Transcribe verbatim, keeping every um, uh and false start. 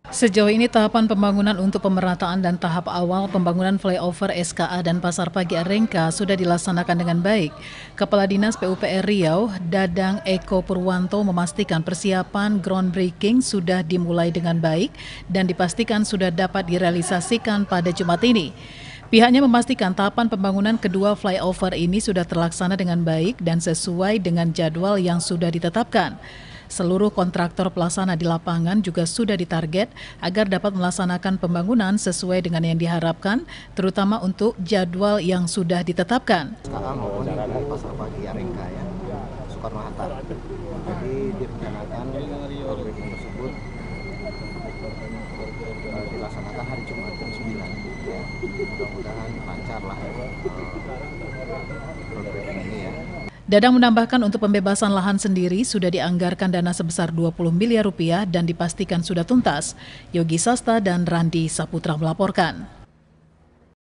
Sejauh ini tahapan pembangunan untuk pemerataan dan tahap awal pembangunan flyover S K A dan Pasar Pagi Arengka sudah dilaksanakan dengan baik. Kepala Dinas P U P R Riau, Dadang Eko Purwanto memastikan persiapan groundbreaking sudah dimulai dengan baik dan dipastikan sudah dapat direalisasikan pada Jumat ini. Pihaknya memastikan tahapan pembangunan kedua flyover ini sudah terlaksana dengan baik dan sesuai dengan jadwal yang sudah ditetapkan. Seluruh kontraktor pelaksana di lapangan juga sudah ditarget agar dapat melaksanakan pembangunan sesuai dengan yang diharapkan, terutama untuk jadwal yang sudah ditetapkan. S K A maupun di Pasar Pagi Arengka ya, Soekarno-Hatta. Jadi direncanakan proyek tersebut uh, dilaksanakan hari Jumat jam sembilan. Ya. Mudah-mudahan lancar lah uh, proyek ini ya. Dadang menambahkan untuk pembebasan lahan sendiri sudah dianggarkan dana sebesar dua puluh miliar rupiah dan dipastikan sudah tuntas. Yogi Sasta dan Randi Saputra melaporkan.